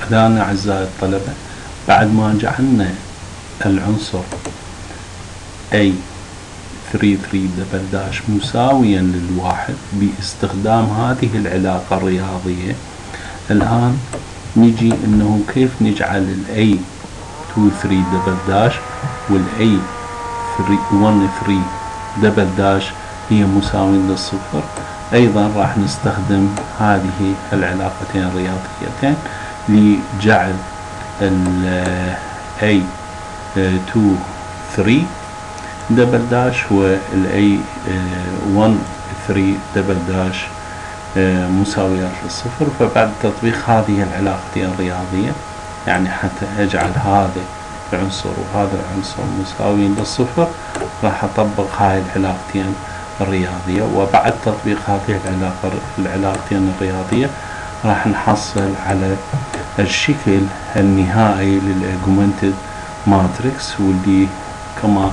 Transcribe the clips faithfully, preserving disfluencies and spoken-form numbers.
الآن أعزائي الطلبة بعد ما جعلنا العنصر A ثلاثة ثلاثة دبل داش مساويا للواحد باستخدام هذه العلاقة الرياضية، الآن نجي انه كيف نجعل ال A اثنين ثلاثة دبل داش وال A واحد ثلاثة دبل داش هي مساوية للصفر. ايضا راح نستخدم هذه العلاقتين الرياضيتين لجعل ال A اثنين ثلاثة دبل داش وال A واحد ثلاثة دبل داش مساويات للصفر. فبعد تطبيق هذه العلاقتين الرياضية، يعني حتى أجعل هذا العنصر وهذا العنصر مساويين للصفر، راح أطبق هاي العلاقتين الرياضية. وبعد تطبيق هذه العلاقة العلاقتين الرياضية راح نحصل على الشكل النهائي للأجمنتد ماتريكس، واللي كما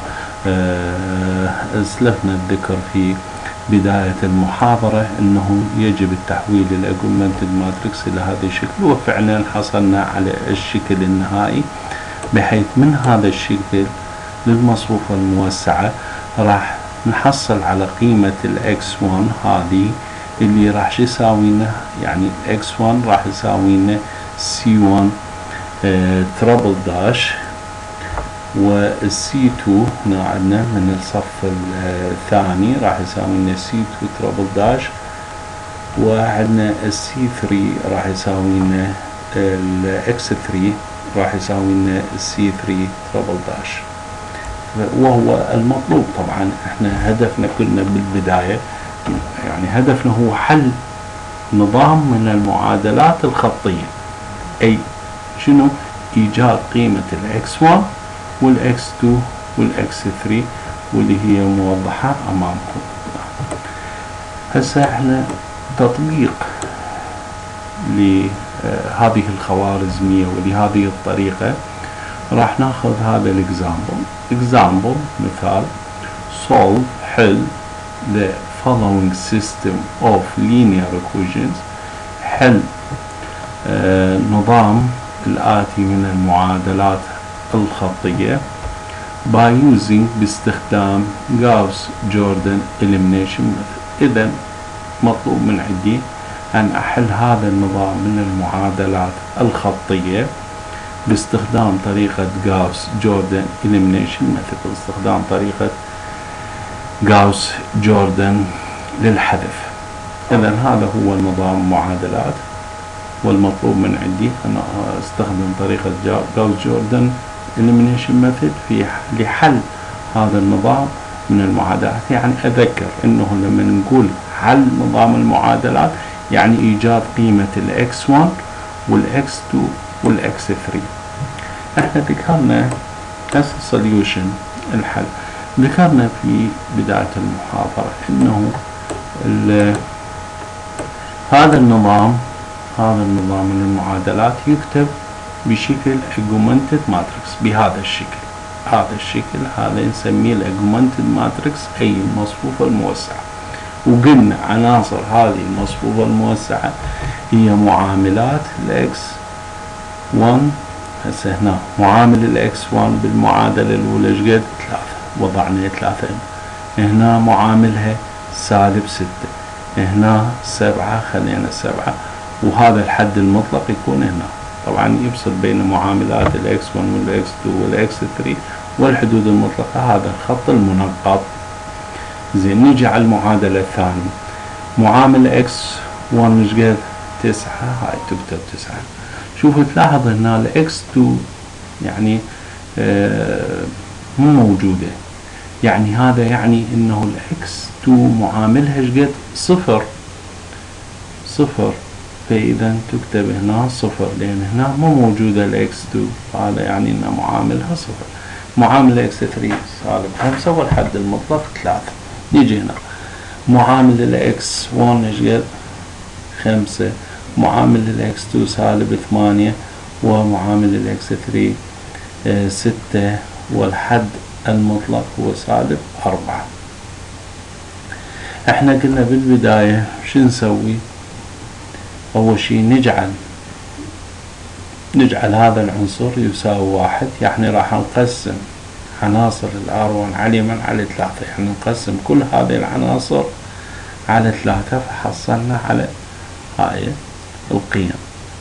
أسلفنا الذكر في بداية المحاضرة أنه يجب التحويل الأجمنتد ماتريكس إلى هذا الشكل، وفعلا حصلنا على الشكل النهائي، بحيث من هذا الشكل للمصفوفة الموسعة راح نحصل على قيمة الإكس واحد هذه اللي راح يساوينا، يعني إكس واحد راح يساوينا سي واحد ترابل داش، والسي اثنين هنا عندنا من الصف الثاني راح يساوينا سي اثنين ترابل داش، وعندنا السي ثلاثة راح يساوينا الاكس ثلاثة راح يساوينا السي ثلاثة ترابل داش. وهو المطلوب طبعا احنا هدفنا كلنا بالبداية، يعني هدفنا هو حل نظام من المعادلات الخطية، اي شنو؟ ايجاد قيمة الاكس واحد والاكس اثنين والاكس ثلاثة واللي هي موضحة امامكم. هسه احنا تطبيق لهذه الخوارزمية ولهذه الطريقة راح ناخذ هذا الاكزامبل. اكزامبل مثال solve حل the following system of linear equations، حل آه نظام الآتي من المعادلات الخطية by using باستخدام Gauss Jordan elimination method. إذا مطلوب من عندي أن أحل هذا النظام من المعادلات الخطية باستخدام طريقة Gauss Jordan elimination method، باستخدام طريقة Gauss Jordan للحذف. إذا هذا هو النظام معادلات، والمطلوب من عندي أن أستخدم طريقة Gauss Jordan elimination method في لحل هذا النظام من المعادلات. يعني أذكر أنه لما نقول حل نظام المعادلات يعني إيجاد قيمة الإكس واحد والإكس اثنين والإكس ثلاثة. احنا ذكرنا as a solution الحل، ذكرنا في بداية المحاضرة أنه هذا النظام هذا النظام من المعادلات يكتب بشكل augmented matrix بهذا الشكل. هذا الشكل هذا نسميه الاجمنتد ماتريكس، أي المصفوفة الموسعة. وقلنا عناصر هذه المصفوفة الموسعة هي معاملات الاكس واحد. هسه هنا معامل الاكس واحد بالمعادلة الأولى ايش قد؟ ثلاثة، وضعنا ثلاثة. هنا معاملها سالب ستة، هنا سبعة خلينا سبعة، وهذا الحد المطلق يكون هنا. طبعا يفصل بين معاملات الاكس واحد والاكس اثنين والاكس ثلاثة والحدود المطلقة، هذا الخط المنقط. زين نيجي على المعادلة الثانية، معامل اكس واحد ايش قد؟ تسعة، هاي تكتب تسعة. شوفوا تلاحظ هنا الاكس اثنين يعني آه مو موجودة، يعني هذا يعني انه الاكس اثنين معاملها ايش قد؟ صفر صفر، فإذا تكتب هنا صفر لأن هنا مو موجودة الإكس اثنين، هذا يعني أن معاملها صفر. معامل إكس ثلاثة سالب خمسة والحد المطلق ثلاثة. نيجي هنا معامل الإكس واحد إيش قد؟ خمسة، معامل الإكس اثنين سالب ثمانية، ومعامل الإكس ثلاثة آه ستة، والحد المطلق هو سالب أربعة. احنا قلنا بالبداية شو نسوي؟ أول شيء نجعل نجعل هذا العنصر يساوي واحد، يعني راح نقسم عناصر الآر واحد على اليمين على ثلاثة، يعني نقسم كل هذه العناصر على ثلاثة، فحصلنا على هاي القيم.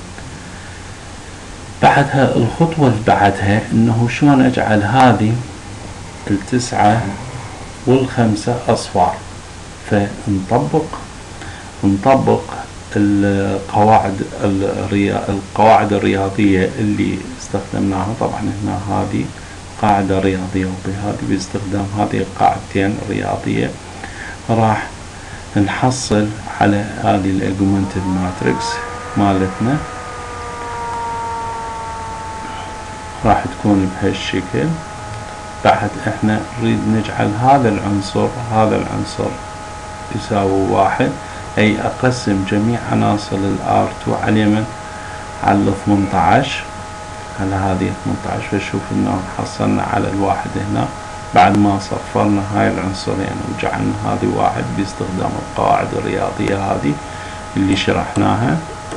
بعدها الخطوة اللي بعدها انه شلون اجعل هذه التسعة والخمسة اصفار. فنطبق نطبق القواعد القواعد الرياضية اللي استخدمناها. طبعا هنا هذه قاعدة رياضية، وبهذه باستخدام هذه القاعدتين الرياضية راح نحصل على هذه الاجمنتد ماتريكس مالتنا. راح تكون بهالشكل. بعد احنا نريد نجعل هذا العنصر هذا العنصر يساوي واحد، اي اقسم جميع عناصر الار اثنين على اليمين على ثمانية عشر على هذه ثمانية عشر. فشوف انه حصلنا على الواحد هنا بعد ما صفرنا هاي العنصرين وجعلنا هذه واحد باستخدام القواعد الرياضية هذه اللي شرحناها.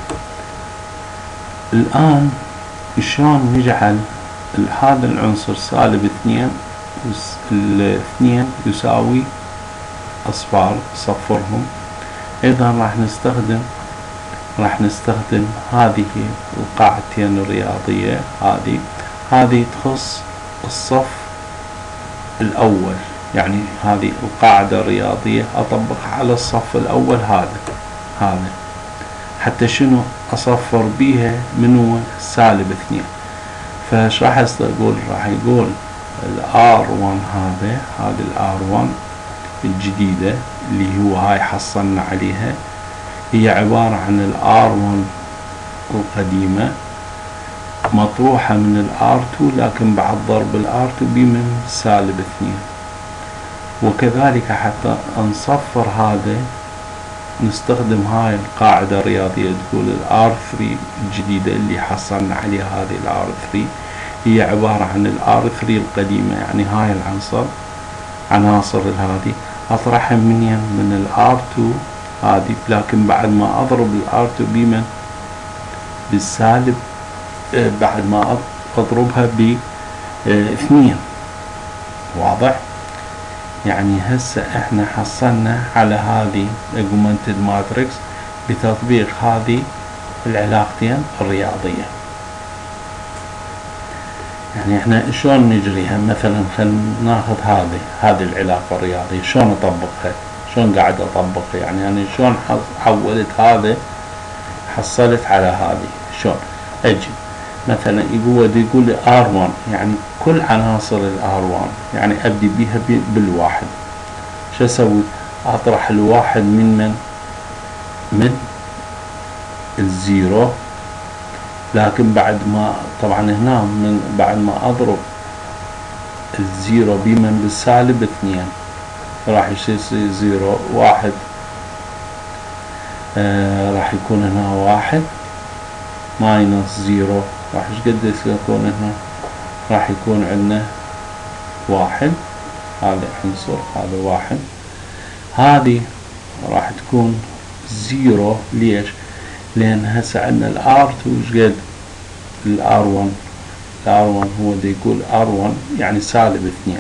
الآن شلون نجعل هذا العنصر سالب اثنين الاثنين يساوي اصفار صفرهم؟ ايضا راح نستخدم راح نستخدم هذه القاعدتين الرياضية. هذه هذه تخص الصف الاول، يعني هذه القاعدة الرياضية اطبقها على الصف الاول هذا هذا حتى شنو اصفر بيها من هو سالب اثنين. فايش راح يقول؟ راح يقول الار واحد هذا هذه الار واحد الجديدة اللي هو هاي حصلنا عليها هي عبارة عن الار واحد القديمة مطروحة من الار اثنين، لكن بعد ضرب الار اثنين بمن سالب اثنين. وكذلك حتى نصفر هذا نستخدم هاي القاعدة الرياضية تقول الار ثلاثة الجديدة اللي حصلنا عليها هذه الار ثلاثة هي عبارة عن الار ثلاثة القديمة، يعني هاي العنصر عناصر هذه اطرحها منين؟ من الار اثنين هذه، لكن بعد ما اضرب الار اثنين بمن بالسالب آه بعد ما اضربها ب اثنين. واضح؟ يعني هسه احنا حصلنا على هذه اجمنتد ماتريكس بتطبيق هذه العلاقتين الرياضية. يعني احنا شلون نجريها؟ مثلا خلينا ناخذ هذه هذه العلاقة الرياضية شلون اطبقها؟ شلون قاعد اطبقها؟ يعني انا شلون حولت هذا حصلت على هذه؟ شلون اجي مثلا يقول يقول لي ار واحد يعني كل عناصر الار واحد يعني ابدي بيها بالواحد. شو اسوي؟ اطرح الواحد من من من الزيرو، لكن بعد ما طبعا هنا من بعد ما اضرب الزيرو بمن بالسالب اثنين راح يصير زيرو واحد آه راح يكون هنا واحد ماينس زيرو راح ايش قد يكون هنا؟ راح يكون عندنا واحد. هذا عنصر هذا واحد، هذه راح تكون زيرو. ليش؟ لان هسه عندنا الار اثنين ايش قد؟ الار واحد الار واحد هو دا يقول ار واحد يعني سالب اثنين،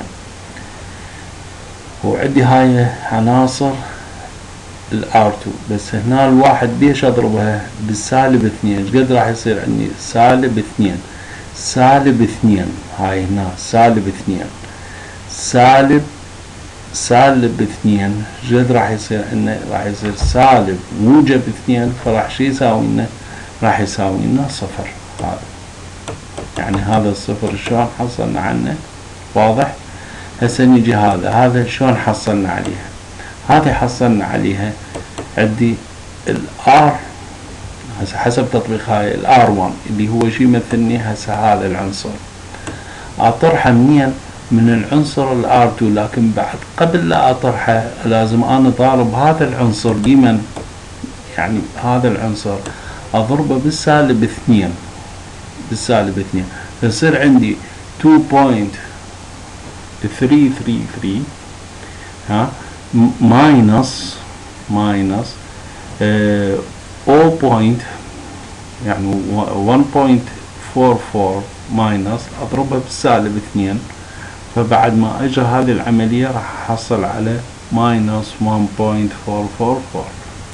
وعندي هاي عناصر الار اثنين، بس هنا الواحد ليش اضربها بالسالب اثنين؟ ايش قد راح يصير عندي؟ سالب اثنين سالب اثنين هاي هنا سالب اثنين سالب سالب اثنين ايش قد راح يصير عندنا؟ راح يصير سالب موجب اثنين، فراح شي يساوي لنا؟ راح يساوي لنا صفر. هذا يعني هذا الصفر شلون حصلنا عنه؟ واضح؟ هسه نجي هذا هذا شلون حصلنا عليها؟ هذه حصلنا عليها عندي الار هسه حسب تطبيق هاي الار واحد اللي هو شي يمثلني هسه هذا العنصر اطرحه منين؟ من العنصر الار اثنين، لكن بعد قبل لا اطرحه لازم انا ضارب هذا العنصر بمن؟ يعني هذا العنصر اضربه بالسالب اثنين بالسالب اثنين فيصير عندي اثنين فاصلة ثلاثة ثلاثة ثلاثة ها ماينس ماينس او بوينت يعني واحد فاصلة فور فور ماينس اضربها بالسالب اثنين، فبعد ما اجرى هذه العملية راح احصل على ماينس واحد بوينت فور فور فور.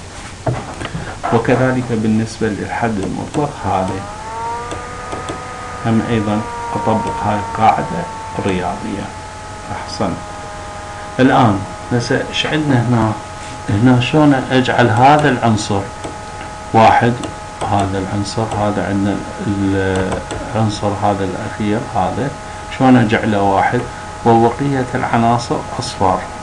وكذلك بالنسبة للحد المطلق هذا هم ايضا اطبق هاي القاعدة الرياضية. احسن. الان هسه ايش عندنا هنا؟ هنا شلون اجعل هذا العنصر واحد، هذا العنصر هذا عندنا العنصر هذا الاخير هذا شلون اجعله واحد وبقية العناصر اصفار.